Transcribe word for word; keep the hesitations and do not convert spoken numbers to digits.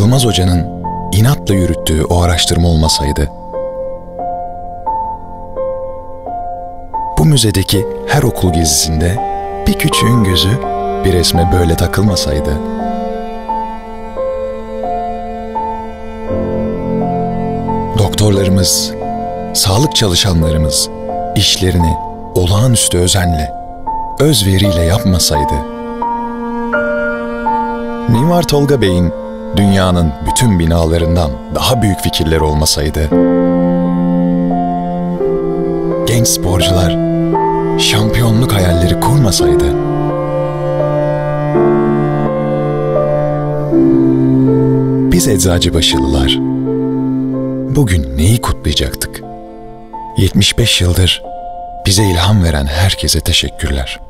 Yılmaz Hoca'nın inatla yürüttüğü o araştırma olmasaydı, bu müzedeki her okul gezisinde bir küçüğün gözü bir resme böyle takılmasaydı, doktorlarımız, sağlık çalışanlarımız işlerini olağanüstü özenle, özveriyle yapmasaydı, Mimar Tolga Bey'in dünyanın bütün binalarından daha büyük fikirleri olmasaydı, genç sporcular şampiyonluk hayalleri kurmasaydı, biz Eczacıbaşılılar bugün neyi kutlayacaktık? yetmiş beş yıldır bize ilham veren herkese teşekkürler.